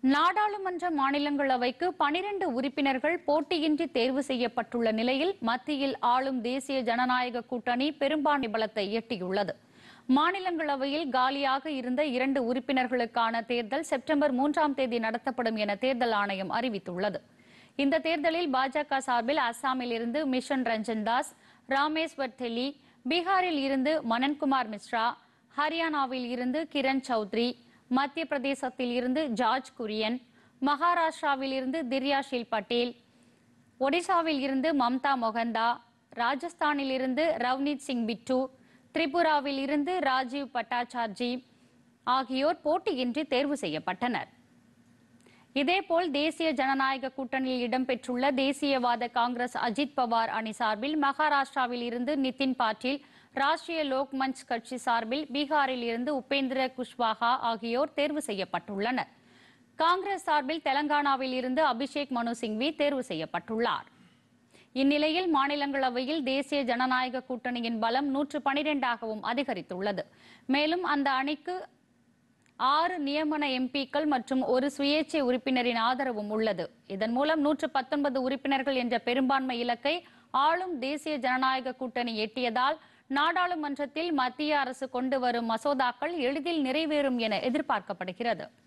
நாடாளுமன்ற மாநிலங்களவைக்கு 12 உறுப்பினர்கள் போட்டியின்றி தேர்வு செய்யப்பட்டுள்ள நிலையில் மத்தியில் ஆளும் தேசிய ஜனநாயக கூட்டணி பெரும்பான்மை பலத்தை எட்டியுள்ளது. மாநிலங்களவையில் காலியாக இருந்த 2 உறுப்பினர்களுக்கான தேர்தல் செப்டம்பர் 3ஆம் தேதி நடத்தப்படும் என தேர்தல் ஆணையம் அறிவித்துள்ளது. இந்த தேர்தலில் பாஜக சார்பில் அஸ்ஸாமில் இருந்து மிஷன் ரஞ்சன் தாஸ், ராமேஸ்வர் தெலி, பீகாரில் இருந்து மனன்குமார் மிஸ்ரா, ஹரியானாவில் இருந்து கிரண் சௌத்ரி, மத்திய பிரதேசத்தில் இருந்து ஜார்ஜ் குரியன், மகாராஷ்டிராவில் இருந்து திர்யாஷில் பட்டேல், ஒடிசாவில் இருந்து மம்தா மொகந்தா, ராஜஸ்தானில் இருந்து ரவ்னீத் சிங் பிட்டு, திரிபுராவில் இருந்து ராஜீவ் பட்டாச்சார்ஜி ஆகியோர் போட்டியின்றி தேர்வு செய்யப்பட்டனர். இதேபோல் தேசிய ஜனநாயக கூட்டணியில் இடம்பெற்றுள்ள தேசியவாத காங்கிரஸ் அஜித் பவார் அணி சார்பில் மகாராஷ்டிராவில் இருந்து நிதின் பாட்டீல், ராஷ்டிரிய லோக் மஞ்ச் கட்சி சார்பில் பீகாரில் இருந்து உபேந்திர குஷ்வாஹா ஆகியோர் தேர்வு செய்யப்பட்டுள்ளனர். காங்கிரஸ் சார்பில் தெலங்கானாவில் இருந்து அபிஷேக் மனு சிங்வி தேர்வு செய்யப்பட்டுள்ளார். இந்நிலையில் மாநிலங்களவையில் தேசிய ஜனநாயக கூட்டணியின் பலம் 112ஆகவும் அதிகரித்துள்ளது. மேலும் அந்த அணிக்கு 6 நியமன எம்பிக்கள் மற்றும் ஒரு சுயேட்சை உறுப்பினரின் ஆதரவும் உள்ளது. இதன் மூலம் 119 உறுப்பினர்கள் என்ற பெரும்பான்மை இலக்கை ஆளும் தேசிய ஜனநாயக கூட்டணி எட்டியதால் நாடாளுமன்றத்தில் மத்திய அரசு கொண்டு வரும் மசோதாக்கள் எளிதில் நிறைவேறும் என எதிர்பார்க்கப்படுகிறது.